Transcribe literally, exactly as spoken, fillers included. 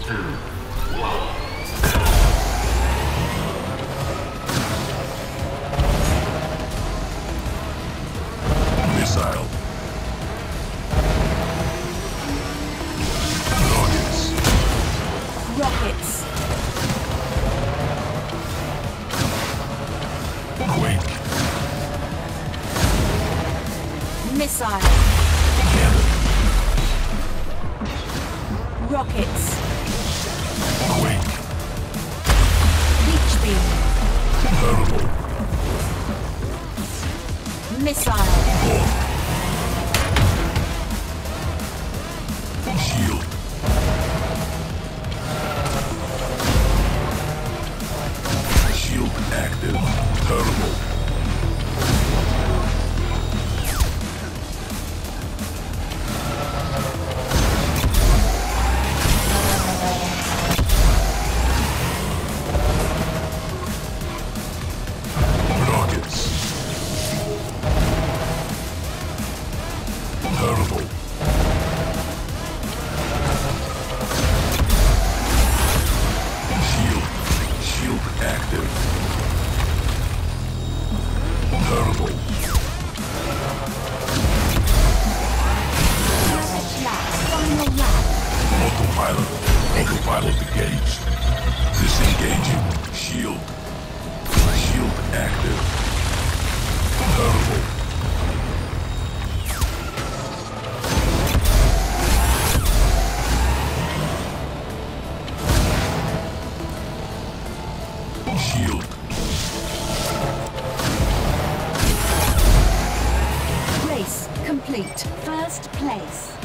Missile. Rockets. Rockets. Quake. Missile. Cannon. Rockets. Quake. Leech beam. Hurtle. Missile. Bomb. Shield. Shield active. Hurtle. Rockets. Hurtle. Shield. Shield active. Hurtle. Lap. Final lap. Autopilot. Autopilot engaged. Disengaging. Shield. Shield active. Hurtle. Shield. Race complete. First place.